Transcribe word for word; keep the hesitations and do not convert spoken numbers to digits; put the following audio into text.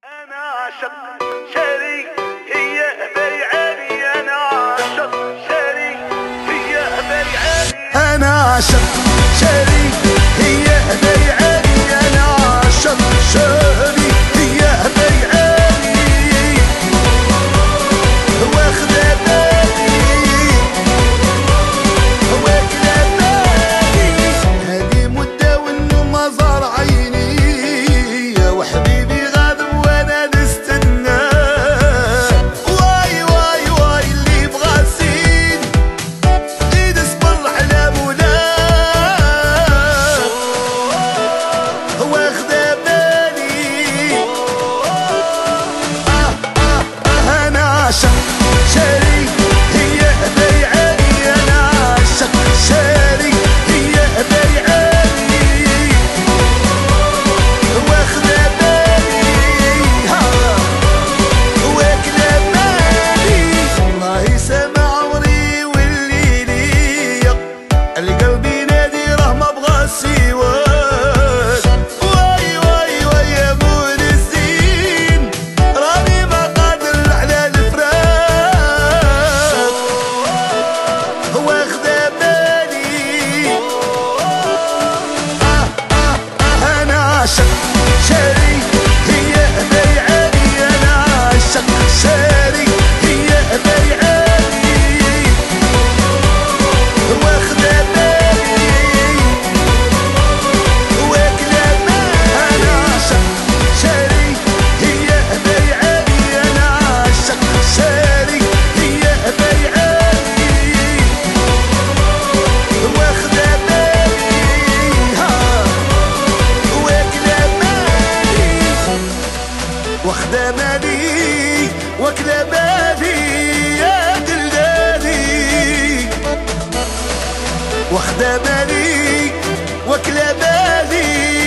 أنا عاشق شريك هي بيعاني. أنا عاشق شريك هي بيعاني. أنا عاشق شريك هي بيعاني. أنا عاشق شريك هي بيعاني. واخدة بالي واكلة بالي. هذه مدة والنوم ما زار عيني. وحبيبي واخدة بالي واكلة بالي يا دلالي. واخدة بالي واكلة بالي